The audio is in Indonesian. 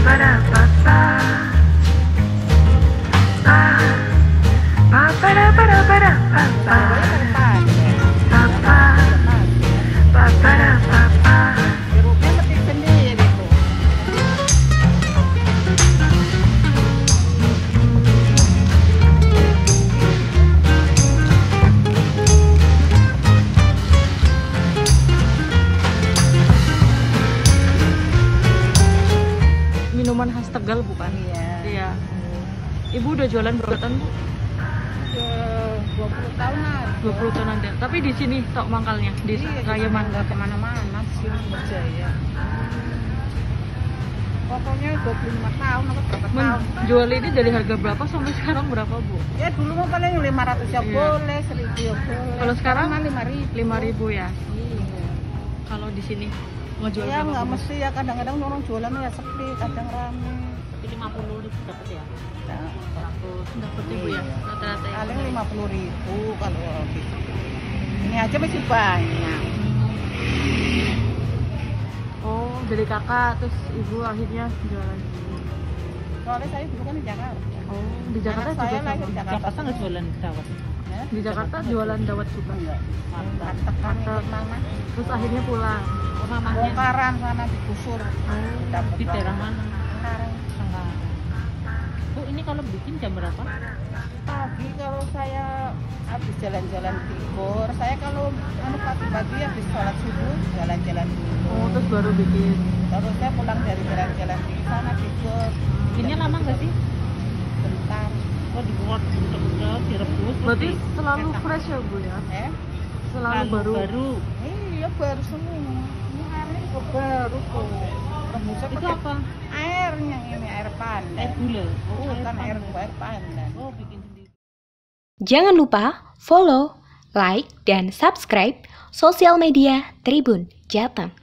Minuman khas Tegal bukan? Iya. Ibu udah jualan berapa tahun, Bu? 20 tahunan. 20 tahun ada. Tapi di sini tok mangkalnya di Raya Nggak kemana-mana sih Jaya. Pokoknya 25 tahun atau berapa tahun. Jual ini dari harga berapa sampai sekarang berapa, Bu? Ya dulu mah paling 500 ya Iya. boleh, 1000 ya boleh. Kalau sekarang 5.000. 5.000 ya. Iya. Kalau di sini ngejual Ya berapa, nggak Bu? mesti ya, kadang-kadang orang jualan ya sepi, kadang rame. Tapi 50.000 dapat ya? Nah, 100. Dapat Ibu ya rata-rata ya. paling 50.000 kalau gitu. Ini aja masih banyak. Oh, dari kakak terus ibu akhirnya jualan. Soalnya saya dulu kan di Jakarta. Oh, di Jakarta Anak juga saya lahir sama. di Jakarta. Jakarta nggak jualan dawet? Ya? Di Jakarta jualan dawet juga. Enggak. Mantap. Tekan Mantap. mama. Terus akhirnya pulang. Oh, mamanya Bongkaran sana digusur. Dapat di daerah mana? Sekarang Tengah. Bu, ini kalau bikin jam berapa? pagi kalau saya habis jalan-jalan timur, saya kalau pagi-pagi habis sholat subuh jalan-jalan dulu. Oh, terus baru bikin. Terus saya pulang dari jalan-jalan di sana tidur. Bikinnya lama nggak sih? Bentar. Oh, dibuat bentuk-bentuk, direbus. Berarti terus selalu dicetak. fresh ya, Bu ya? Selalu Baru. baru. Iya baru semua. Ini airnya juga baru kok. Rebusnya Itu pakai apa? airnya ini air pandan. Air gula. Bukan air pandan. Oh, bikin sendiri. Jangan lupa follow, like, dan subscribe sosial media Tribun Jateng.